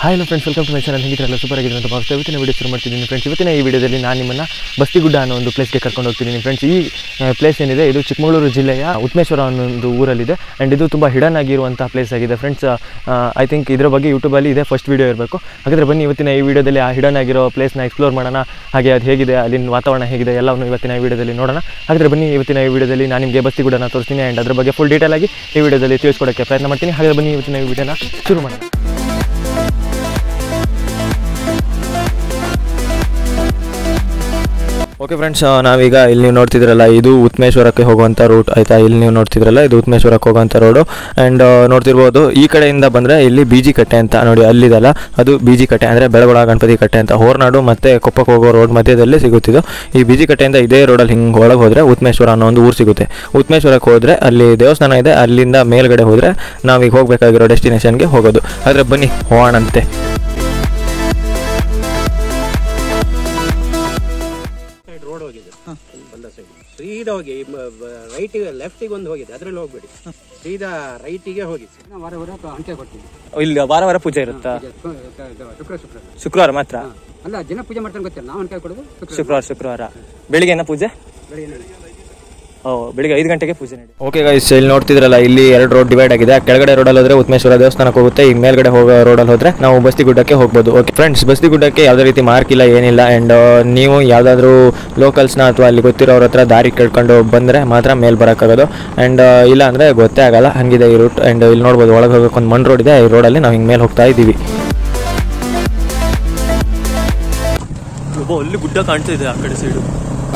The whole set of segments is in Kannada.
Hi hello friends, welcome to my channel. ಹೇಗಿದ್ರಲ್ಲ ಸೂಪರ್ ಆಗಿದ್ರೆ ಅಂತ ಭಾವಿಸ್ತಾ ಇವತ್ತಿನ ವಿಡಿಯೋ ಶುರು ಮಾಡ್ತಿದ್ದೀನಿ ಫ್ರೆಂಡ್ಸ್. ಇವತ್ತಿನ ಈ ವಿಡಿಯೋದಲ್ಲಿ ನಾನು ನಿಮ್ಮನ್ನು ಬಸ್ತಿಗುಡ್ಡ ಅನ್ನೋ ಒಂದು ಪ್ಲೇಸ್ಗೆ ಕರ್ಕೊಂಡು ಹೋಗ್ತಿದ್ದೀನಿ ಫ್ರೆಂಡ್ಸ್. ಈ ಪ್ಲೇಸ್ ಏನಿದೆ ಇದು ಚಿಕ್ಕಮಗಳೂರು ಜಿಲ್ಲೆಯ ಉತ್ಮೇಶ್ವರ ಅನ್ನೋ ಒಂದು ಊರಲ್ಲಿದೆ ಆ್ಯಂಡ್ ಇದು ತುಂಬ ಹಿಡನ್ ಆಗಿರುವಂಥ ಪ್ಲೇಸ್ ಆಗಿದೆ ಫ್ರೆಂಡ್ಸ್. ಐ ಥಿಂಕ್ ಇದರ ಬಗ್ಗೆ ಯೂಟ್ಯೂಬಲ್ಲಿ ಇದೆ ಫಸ್ಟ್ ವೀಡಿಯೋ ಇರಬೇಕು. ಹಾಗಾದರೆ ಬನ್ನಿ ಇವತ್ತಿನ ಈ ವಿಡಿಯೋದಲ್ಲಿ ಆ ಹಿಡನ್ ಆಗಿರೋ ಪ್ಲೇಸ್ನ ಎಕ್ಸ್ಪ್ಲೋರ್ ಮಾಡೋಣ. ಹಾಗೆ ಅದು ಹೇಗಿದೆ, ಅಲ್ಲಿನ ವಾತಾವರಣ ಹೇಗಿದೆ ಎಲ್ಲವನ್ನು ಇವತ್ತಿನ ಈ ವಿಡಿಯೋದಲ್ಲಿ ನೋಡೋಣ. ಹಾಗಾದರೆ ಬನ್ನಿ ಇವತ್ತಿನ ಈ ವಿಡಿಯೋದಲ್ಲಿ ನಾನು ನಿಮಗೆ ಬಸ್ತಿಗುಡ್ಡನ ತೋರಿಸ್ತೀನಿ ಆ್ಯಂಡ್ ಅದ್ರ ಬಗ್ಗೆ ಫುಲ್ ಡೀಟೇಲ್ ಆಗಿ ಈ ವಿಡಿಯೋದಲ್ಲಿ ತಿಳಿಸ್ಕೊಡೋಕ್ಕೆ ಪ್ರಯತ್ನ ಮಾಡ್ತೀನಿ. ಹಾಗಾದರೆ ಬನ್ನಿ ಇವತ್ತಿನ ಈ ವಿಡಿಯೋನ ಶುರು ಮಾಡೋಣ. ಓಕೆ ಫ್ರೆಂಡ್ಸ್, ನಾವೀಗ ಇಲ್ಲಿ ನೀವು ನೋಡ್ತಿದ್ರಲ್ಲ ಇದು ಉತ್ಮೇಶ್ವರಕ್ಕೆ ಹೋಗುವಂಥ ರೂಟ್ ಆಯಿತಾ. ಇಲ್ಲಿ ನೀವು ನೋಡ್ತಿದ್ರಲ್ಲ ಇದು ಉತ್ಮೇಶ್ವರಕ್ಕೆ ಹೋಗುವಂಥ ರೋಡು ಆ್ಯಂಡ್ ನೋಡ್ತಿರ್ಬೋದು ಈ ಕಡೆಯಿಂದ ಬಂದರೆ ಇಲ್ಲಿ ಬೀಜಿ ಕಟ್ಟೆ ಅಂತ ನೋಡಿ ಅಲ್ಲಿದಲ್ಲ, ಅದು ಬೀಜಿ ಕಟ್ಟೆ ಅಂದರೆ ಬೆಳಗೊಳ ಗಣಪತಿ ಕಟ್ಟೆ ಅಂತ. ಹೋರ್ನಾಡು ಮತ್ತು ಕೊಪ್ಪಕ್ಕೆ ಹೋಗೋ ರೋಡ್ ಮಧ್ಯದಲ್ಲಿ ಸಿಗುತ್ತಿದ್ದು. ಈ ಬೀಜಿ ಕಟ್ಟೆಯಿಂದ ಇದೇ ರೋಡಲ್ಲಿ ಹಿಂಗೆ ಒಳಗೆ ಹೋದರೆ ಉತ್ಮೇಶ್ವರ ಅನ್ನೋ ಒಂದು ಊರು ಸಿಗುತ್ತೆ. ಉತ್ಮೇಶ್ವರಕ್ಕೆ ಹೋದರೆ ಅಲ್ಲಿ ದೇವಸ್ಥಾನ ಇದೆ, ಅಲ್ಲಿಂದ ಮೇಲ್ಗಡೆ ಹೋದರೆ ನಾವೀಗ ಹೋಗಬೇಕಾಗಿರೋ ಡೆಸ್ಟಿನೇಷನ್ಗೆ ಹೋಗೋದು. ಆದರೆ ಬನ್ನಿ ಹೋಗೋಣಂತೆ. ಸೀದಾ ಹೋಗಿ ರೈಟಿಗೆ ಲೆಫ್ಟಿಗೆ ಒಂದು ಹೋಗಿದೆ, ಅದ್ರಲ್ಲಿ ಹೋಗ್ಬೇಡಿ, ಸೀದಾ ರೈಟಿಗೆ ಹೋಗಿ. ಅಂಚೆ ಕೊಡ್ತೀವಿ. ಇಲ್ಲಿ ವಾರ ಪೂಜೆ ಇರುತ್ತಾ? ಶುಕ್ರವಾರ ಮಾತ್ರ ಅಲ್ಲ, ಜನ ಪೂಜೆ ಮಾಡ್ತಾರೆ ಗೊತ್ತಿಲ್ಲ, ನಾವು ಅನ್ಕಾಯಿ ಕೊಡೋದು ಶುಕ್ರವಾರ ಬೆಳಿಗ್ಗೆ ಪೂಜೆ. ಬೆಳಿಗ್ಗೆ 5 ಗಂಟೆಗೆ ಪೂಜೆ ನಡಿ. ಓಕೆ ಗೈಸ್, ಇಲ್ಲಿ ನೋಡ್ತಿದ್ರಲ್ಲ ಇಲ್ಲಿ 2 ರೋಡ್ ಡಿವೈಡ್ ಆಗಿದೆ. ಕೆಳಗಡೆ ರೋಡಲ್ಲಿ ಹೋದ್ರೆ ಉತ್ಮೇಶ್ವರ ದೇವಸ್ಥಾನಕ್ಕೆ ಹೋಗುತ್ತೆ, ಈಗ ಮೇಲ್ಗಡೆ ಹೋಗೋ ರೋಡಲ್ಲಿ ಹೋದ್ರೆ ನಾವು ಬಸ್ತಿಗುಡ್ಡಕ್ಕೆ ಹೋಗ್ಬೋದು. ಓಕೆ ಫ್ರೆಂಡ್ಸ್, ಬಸ್ತಿಗುಡ್ಡಕ್ಕೆ ಯಾವುದೇ ರೀತಿ ಮಾರ್ಕ್ ಇಲ್ಲ, ಏನಿಲ್ಲ. ಆ್ಯಂಡ್ ನೀವು ಯಾವುದಾದ್ರೂ ಲೋಕಲ್ಸ್ನ ಅಥವಾ ಅಲ್ಲಿ ಗೊತ್ತಿರೋರ ಹತ್ರ ದಾರಿ ಕೇಳ್ಕೊಂಡು ಬಂದರೆ ಮಾತ್ರ ಮೇಲೆ ಬರೋಕ್ಕಾಗೋದು. ಆ್ಯಂಡ್ ಇಲ್ಲ ಅಂದರೆ ಗೊತ್ತೇ ಆಗಲ್ಲ, ಹಂಗಿದೆ ಈ ರೂಟ್. ಆ್ಯಂಡ್ ಇಲ್ಲಿ ನೋಡ್ಬೋದು ಒಳಗೆ ಹೋಗೋಕೆ ಒಂದು ಮಣ್ಣು ರೋಡ್ ಇದೆ, ಈ ರೋಡಲ್ಲಿ ನಾವು ಹಿಂಗೆ ಮೇಲೆ ಹೋಗ್ತಾ ಇದ್ದೀವಿ. ಅಲ್ಲಿ ಗುಡ್ಡ ಕಾಣ್ತಾ ಇದೆ ಆ ಕಡೆ ಸೈಡು.